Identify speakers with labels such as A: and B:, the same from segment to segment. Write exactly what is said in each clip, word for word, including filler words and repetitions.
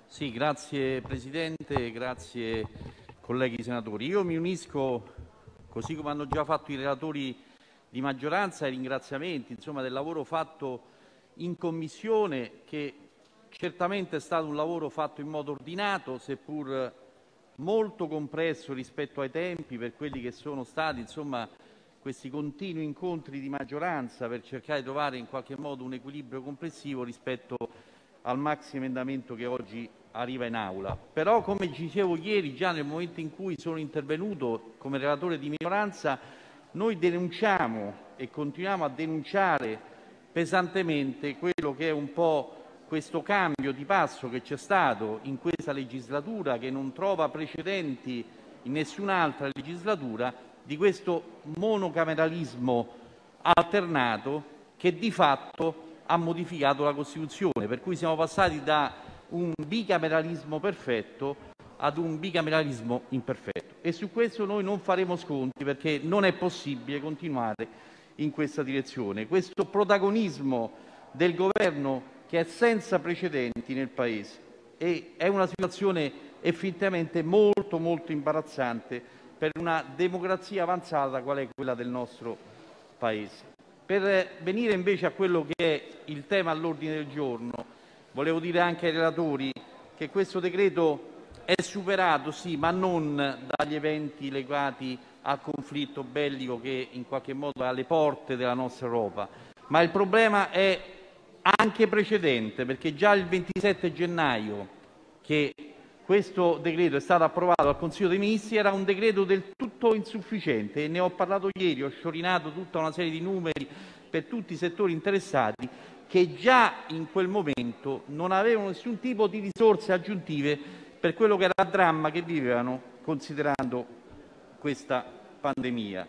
A: Sì, grazie Presidente, grazie colleghi senatori. Io mi unisco, così come hanno già fatto i relatori di maggioranza, ai ringraziamenti insomma, del lavoro fatto in Commissione, che certamente è stato un lavoro fatto in modo ordinato, seppur molto compresso rispetto ai tempi, per quelli che sono stati insomma, questi continui incontri di maggioranza per cercare di trovare in qualche modo un equilibrio complessivo rispetto al maxiemendamento che oggi arriva in Aula. Però, come dicevo ieri, già nel momento in cui sono intervenuto come relatore di minoranza, noi denunciamo e continuiamo a denunciare pesantemente quello che è un po' questo cambio di passo che c'è stato in questa legislatura, che non trova precedenti in nessun'altra legislatura, di questo monocameralismo alternato che di fatto ha modificato la Costituzione, per cui siamo passati da un bicameralismo perfetto ad un bicameralismo imperfetto. E su questo noi non faremo sconti, perché non è possibile continuare in questa direzione. Questo protagonismo del Governo che è senza precedenti nel Paese e è una situazione effettivamente molto molto imbarazzante per una democrazia avanzata qual è quella del nostro Paese. Per venire invece a quello che è il tema all'ordine del giorno, volevo dire anche ai relatori che questo decreto è superato, sì, ma non dagli eventi legati al conflitto bellico che in qualche modo è alle porte della nostra Europa, ma il problema è anche precedente, perché già il ventisette gennaio che questo decreto è stato approvato dal Consiglio dei Ministri era un decreto del tutto insufficiente e ne ho parlato ieri, ho sciorinato tutta una serie di numeri per tutti i settori interessati che già in quel momento non avevano nessun tipo di risorse aggiuntive per quello che era il dramma che vivevano considerando questa pandemia.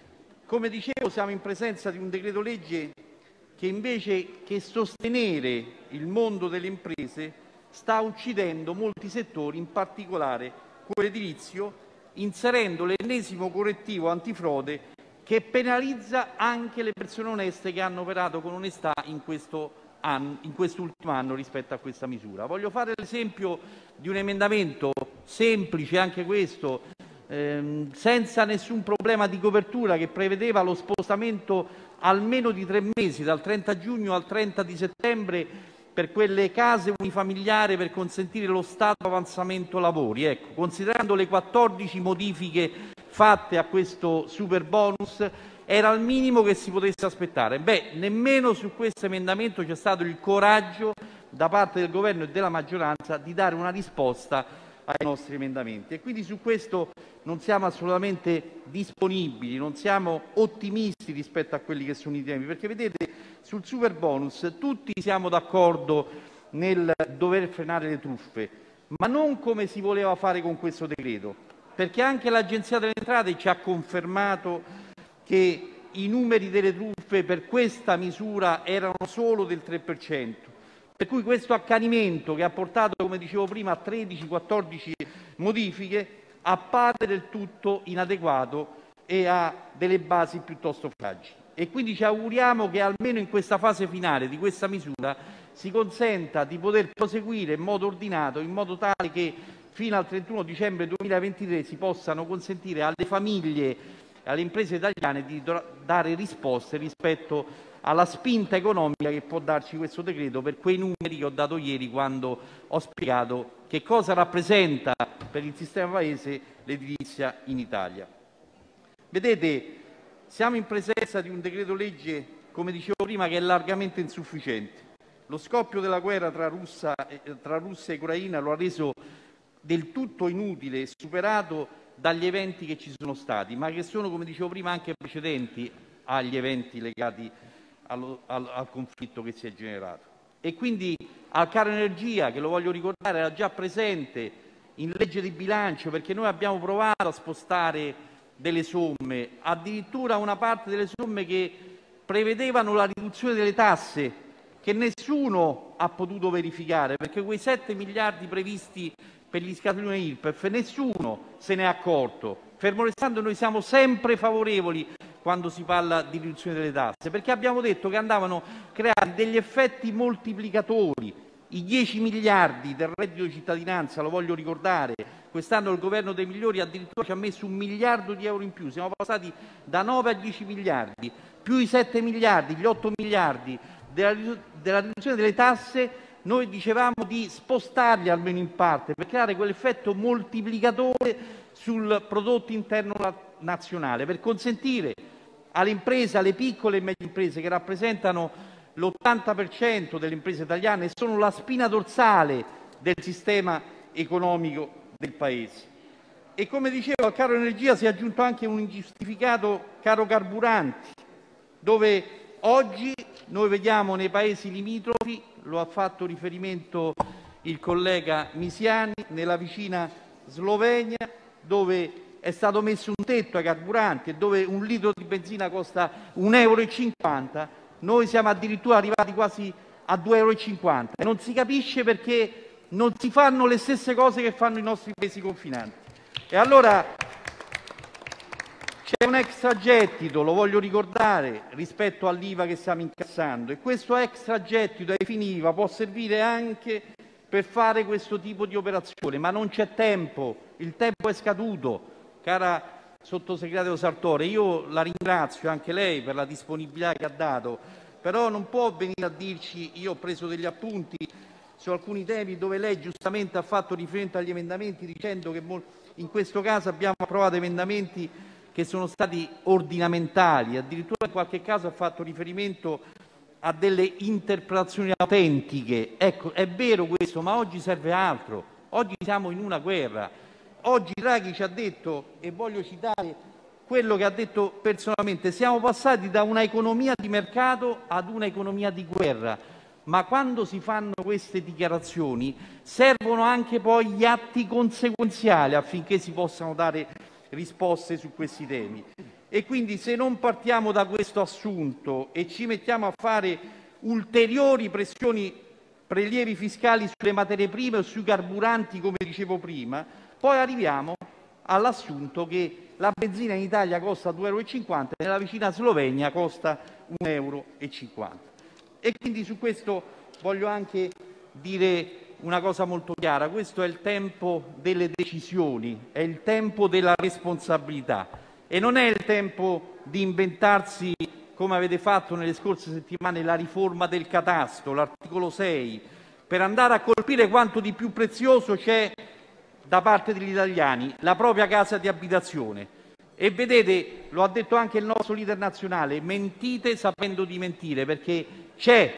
A: Come dicevo, siamo in presenza di un decreto legge che invece che sostenere il mondo delle imprese sta uccidendo molti settori, in particolare quello edilizio, inserendo l'ennesimo correttivo antifrode che penalizza anche le persone oneste che hanno operato con onestà in questo anno, in quest'ultimo anno rispetto a questa misura. Voglio fare l'esempio di un emendamento semplice, anche questo, ehm, senza nessun problema di copertura, che prevedeva lo spostamento almeno di tre mesi, dal trenta giugno al trenta di settembre, per quelle case unifamiliari per consentire lo stato avanzamento lavori. Ecco, considerando le quattordici modifiche fatte a questo superbonus, era il minimo che si potesse aspettare. Beh, nemmeno su questo emendamento c'è stato il coraggio da parte del Governo e della maggioranza di dare una risposta ai nostri emendamenti. E quindi su questo non siamo assolutamente disponibili, non siamo ottimisti rispetto a quelli che sono i temi, perché vedete, sul superbonus tutti siamo d'accordo nel dover frenare le truffe, ma non come si voleva fare con questo decreto, perché anche l'Agenzia delle Entrate ci ha confermato che i numeri delle truffe per questa misura erano solo del tre per cento. Per cui questo accanimento, che ha portato, come dicevo prima, a tredici quattordici modifiche, appare del tutto inadeguato e ha delle basi piuttosto fragili. E quindi ci auguriamo che almeno in questa fase finale di questa misura si consenta di poter proseguire in modo ordinato, in modo tale che fino al trentuno dicembre duemilaventitré si possano consentire alle famiglie e alle imprese italiane di dare risposte rispetto alla spinta economica che può darci questo decreto, per quei numeri che ho dato ieri quando ho spiegato che cosa rappresenta per il sistema Paese l'edilizia in Italia. Vedete, siamo in presenza di un decreto legge, come dicevo prima, che è largamente insufficiente. Lo scoppio della guerra tra Russia, tra Russia e Ucraina lo ha reso del tutto inutile e superato dagli eventi che ci sono stati, ma che sono, come dicevo prima, anche precedenti agli eventi legati al, al, al conflitto che si è generato. E quindi al caro energia, che lo voglio ricordare, era già presente in legge di bilancio, perché noi abbiamo provato a spostare delle somme, addirittura una parte delle somme che prevedevano la riduzione delle tasse, che nessuno ha potuto verificare, perché quei sette miliardi previsti per gli scaglioni I R P E F nessuno se ne è accorto. Fermo restando, noi siamo sempre favorevoli quando si parla di riduzione delle tasse, perché abbiamo detto che andavano creati degli effetti moltiplicatori I dieci miliardi del reddito di cittadinanza, lo voglio ricordare, quest'anno il governo dei migliori addirittura ci ha messo un miliardo di euro in più, siamo passati da nove a dieci miliardi, più i sette miliardi, gli otto miliardi della, della riduzione delle tasse. Noi dicevamo di spostarli almeno in parte per creare quell'effetto moltiplicatore sul prodotto interno nazionale, per consentire alle imprese, alle piccole e medie imprese che rappresentano l'ottanta per cento delle imprese italiane e sono la spina dorsale del sistema economico del Paese. E come dicevo, al caro energia si è aggiunto anche un ingiustificato caro carburanti, dove oggi noi vediamo nei paesi limitrofi, lo ha fatto riferimento il collega Misiani, nella vicina Slovenia, dove è stato messo un tetto ai carburanti e dove un litro di benzina costa un euro e cinquanta, noi siamo addirittura arrivati quasi a due euro e cinquanta e non si capisce perché non si fanno le stesse cose che fanno i nostri paesi confinanti. E allora c'è un extragettito, lo voglio ricordare, rispetto all'I V A che stiamo incassando, e questo extragettito ai fini I V A può servire anche per fare questo tipo di operazione, ma non c'è tempo, il tempo è scaduto. Cara sottosegretario Sartore, io la ringrazio anche lei per la disponibilità che ha dato, però non può venire a dirci, io ho preso degli appunti su alcuni temi dove lei giustamente ha fatto riferimento agli emendamenti dicendo che in questo caso abbiamo approvato emendamenti che sono stati ordinamentali, addirittura in qualche caso ha fatto riferimento a delle interpretazioni autentiche. Ecco, è vero questo, ma oggi serve altro. Oggi siamo in una guerra. Oggi Draghi ci ha detto, e voglio citare quello che ha detto personalmente, siamo passati da una economia di mercato ad una economia di guerra. Ma quando si fanno queste dichiarazioni servono anche poi gli atti conseguenziali affinché si possano dare risposte su questi temi. E quindi se non partiamo da questo assunto e ci mettiamo a fare ulteriori pressioni, prelievi fiscali sulle materie prime o sui carburanti, come dicevo prima, poi arriviamo all'assunto che la benzina in Italia costa due euro e cinquanta e nella vicina Slovenia costa un euro e cinquanta. E quindi su questo voglio anche dire una cosa molto chiara: questo è il tempo delle decisioni, è il tempo della responsabilità e non è il tempo di inventarsi, come avete fatto nelle scorse settimane, la riforma del catasto, l'articolo sei, per andare a colpire quanto di più prezioso c'è da parte degli italiani, la propria casa di abitazione. E vedete, lo ha detto anche il nostro leader nazionale, mentite sapendo di mentire, perché c'è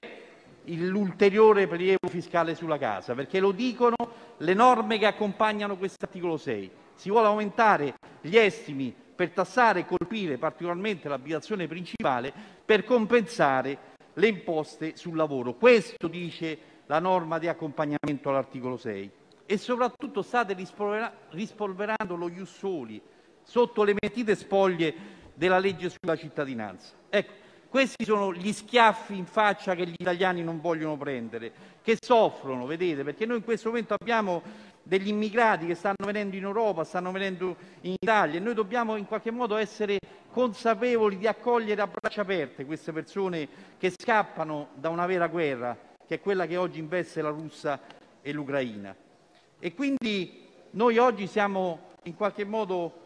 A: l'ulteriore prelievo fiscale sulla casa, perché lo dicono le norme che accompagnano questo articolo sei. Si vuole aumentare gli estimi per tassare e colpire particolarmente l'abitazione principale per compensare le imposte sul lavoro. Questo dice la norma di accompagnamento all'articolo sei. E soprattutto state rispolvera- rispolverando lo ius soli sotto le mentite spoglie della legge sulla cittadinanza. Ecco, questi sono gli schiaffi in faccia che gli italiani non vogliono prendere, che soffrono, vedete, perché noi in questo momento abbiamo degli immigrati che stanno venendo in Europa, stanno venendo in Italia e noi dobbiamo in qualche modo essere consapevoli di accogliere a braccia aperte queste persone che scappano da una vera guerra, che è quella che oggi investe la Russia e l'Ucraina. E quindi noi oggi siamo in qualche modo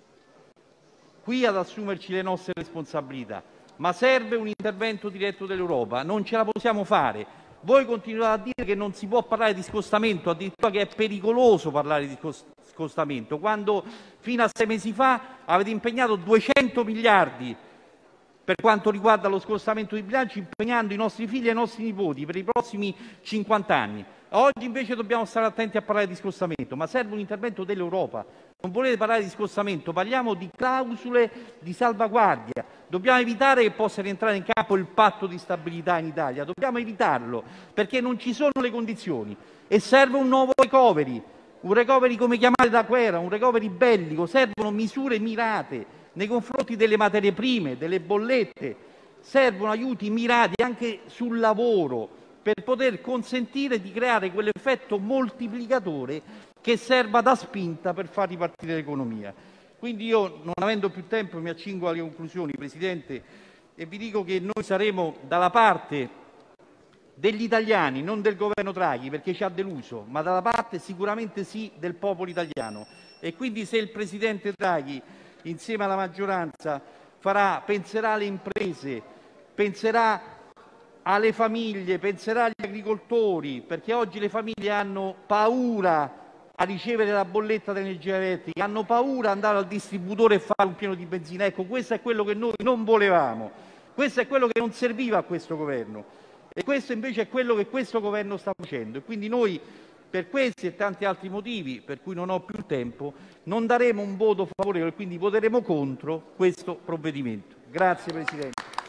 A: qui ad assumerci le nostre responsabilità, ma serve un intervento diretto dell'Europa, non ce la possiamo fare. Voi continuate a dire che non si può parlare di scostamento, addirittura che è pericoloso parlare di scostamento, quando fino a sei mesi fa avete impegnato duecento miliardi per quanto riguarda lo scostamento di bilancio, impegnando i nostri figli e i nostri nipoti per i prossimi cinquanta anni. Oggi invece dobbiamo stare attenti a parlare di scostamento, ma serve un intervento dell'Europa. Non volete parlare di scostamento, parliamo di clausole di salvaguardia. Dobbiamo evitare che possa rientrare in campo il patto di stabilità in Italia, dobbiamo evitarlo perché non ci sono le condizioni e serve un nuovo recovery, un recovery come chiamate da guerra, un recovery bellico, servono misure mirate nei confronti delle materie prime, delle bollette, servono aiuti mirati anche sul lavoro per poter consentire di creare quell'effetto moltiplicatore che serva da spinta per far ripartire l'economia. Quindi io, non avendo più tempo, mi accingo alle conclusioni, Presidente, e vi dico che noi saremo dalla parte degli italiani, non del governo Draghi, perché ci ha deluso, ma dalla parte sicuramente sì del popolo italiano. E quindi se il presidente Draghi, insieme alla maggioranza, farà, penserà alle imprese, penserà alle famiglie, penserà agli agricoltori, perché oggi le famiglie hanno paura a ricevere la bolletta dell'energia elettrica, hanno paura di andare al distributore e fare un pieno di benzina. Ecco, questo è quello che noi non volevamo, questo è quello che non serviva a questo governo e questo invece è quello che questo governo sta facendo. E quindi noi, per questi e tanti altri motivi, per cui non ho più tempo, non daremo un voto favorevole, quindi voteremo contro questo provvedimento. Grazie Presidente.